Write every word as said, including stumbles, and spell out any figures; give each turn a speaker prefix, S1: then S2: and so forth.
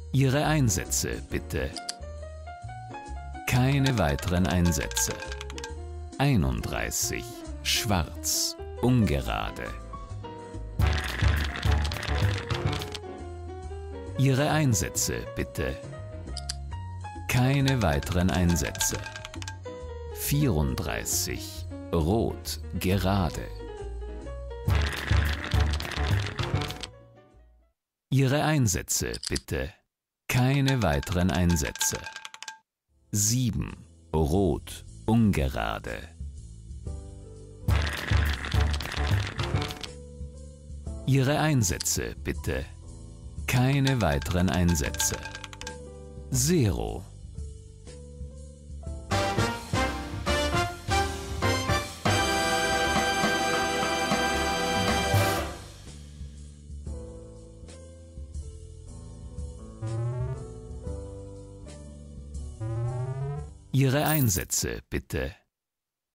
S1: Ihre Einsätze, bitte. Keine weiteren Einsätze. einunddreißig. Schwarz. Ungerade. Ihre Einsätze, bitte. Keine weiteren Einsätze. vierunddreißig. Rot. Gerade. Ihre Einsätze, bitte. Keine weiteren Einsätze. sieben. Rot. Ungerade. Ihre Einsätze, bitte. Keine weiteren Einsätze. Zero. Ihre Einsätze, bitte.